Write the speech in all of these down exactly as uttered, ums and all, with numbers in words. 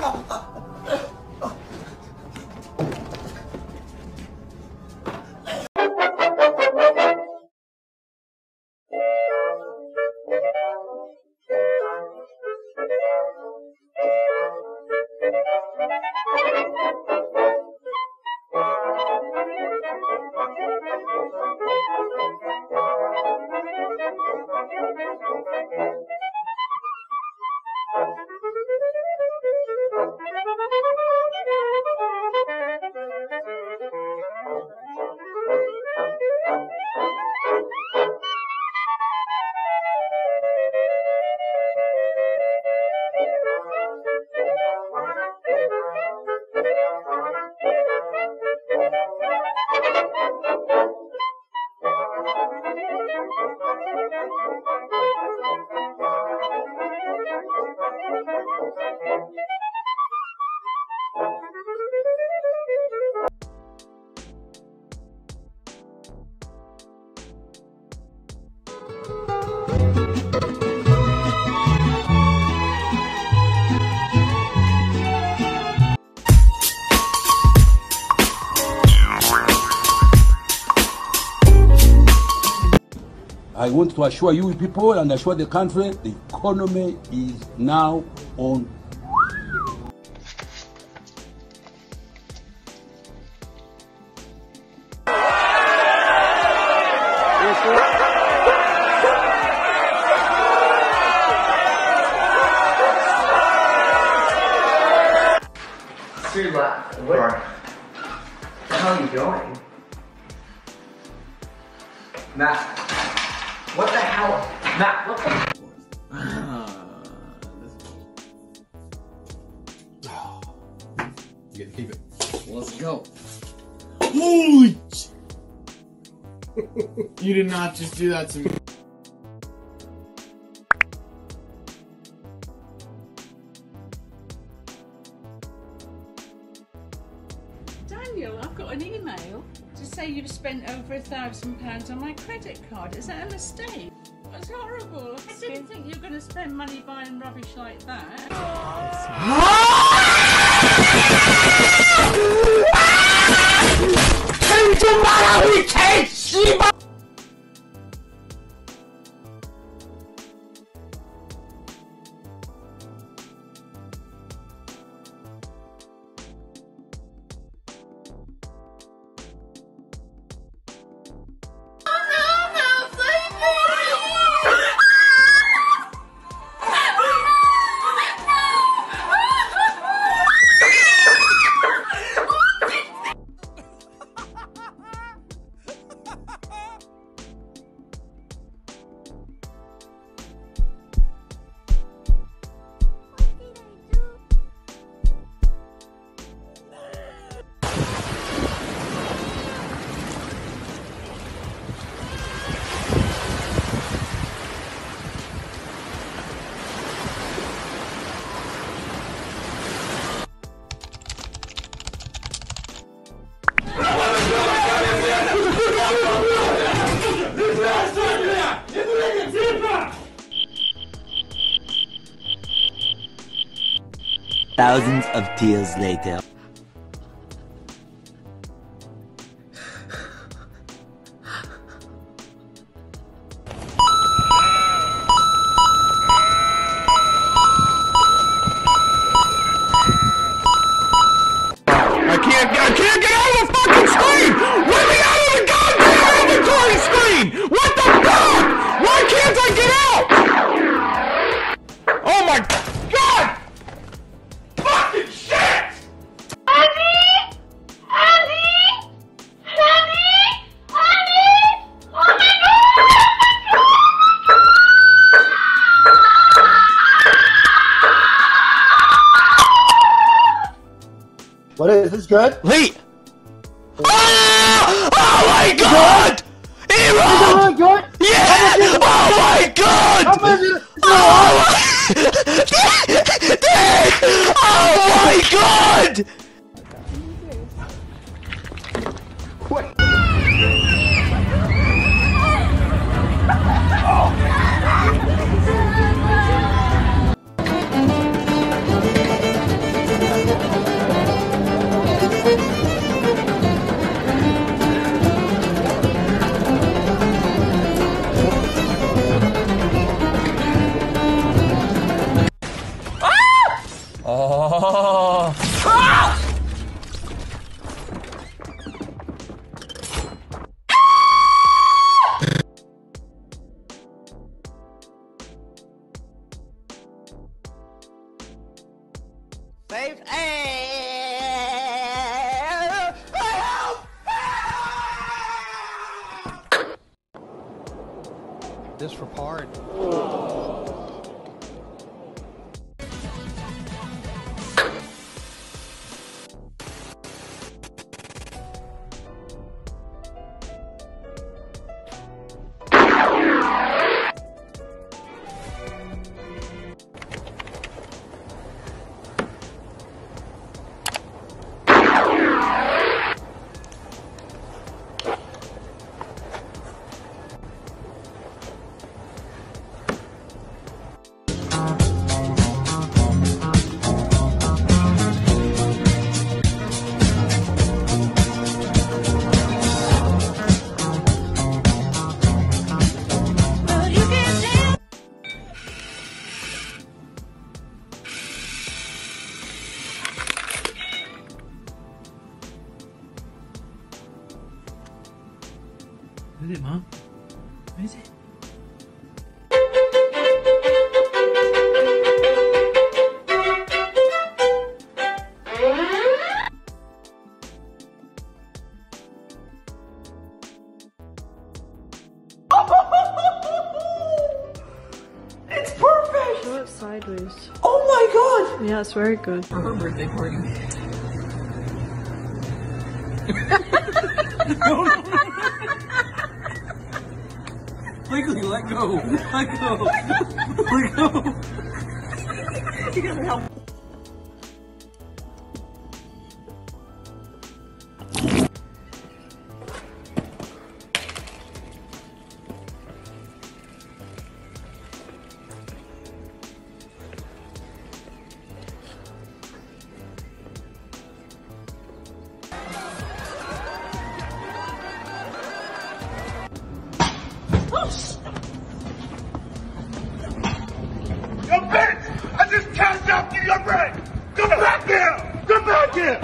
I want to assure you people and assure the country, the economy is now on. Sue, what, what the hell are you doing? Matt, what the hell? Matt, what the? You get to keep it. Let's go. Holy! You did not just do that to me. Daniel, I've got an email to say you've spent over a thousand pounds on my credit card. Is that a mistake? That's horrible. I didn't think you were going to spend money buying rubbish like that. Thousands of tears later. I can't, I can't get out of the fucking screen! Let me out of the goddamn inventory screen! What the fuck? Why can't I get out? Oh my god! Fucking shit! Andy! Andy! Andy! Andy! Oh my god! What is this good? Wait! Oh, oh my god! Hero! Is it really good? Yeah! Oh my god! How much is it? Oh my... Oh my god! Saved. This for part. What is it, Mom? What is it? It's perfect! Show it sideways. Oh my god! Yeah, it's very good. For her birthday party. Legally, let go. Let go. Let go. You gotta help. You bitch! I just cashed out you your rent! Come back here! Come back here!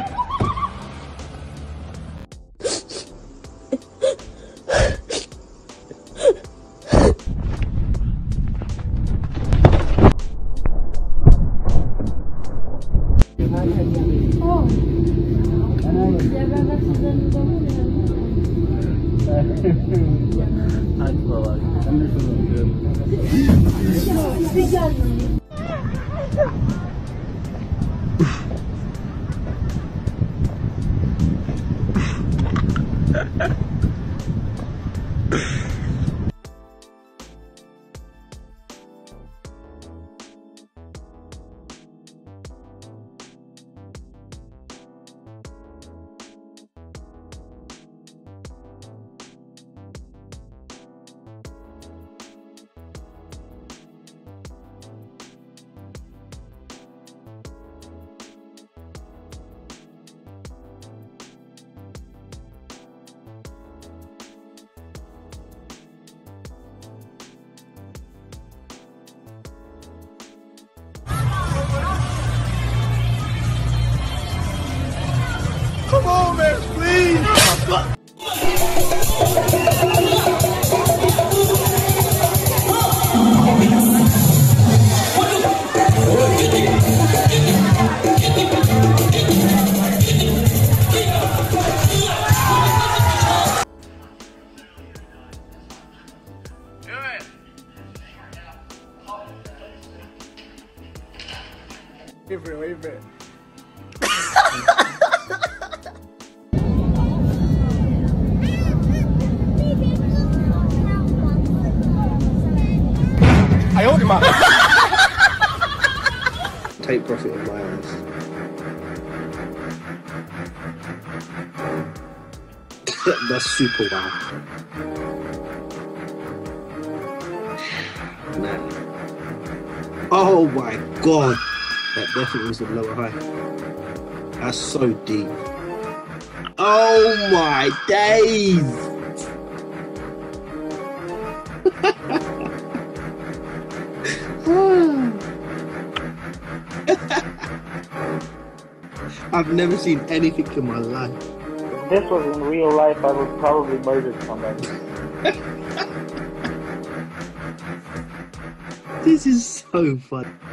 Come on, man, please! Wait for it, wait for it. I owed him up. Take profit of my eyes. That's super wow. Man. Oh my god. That definitely was a lower high. That's so deep. Oh my days. I've never seen anything in my life. If this was in real life, I would probably murder somebody. This is so fun.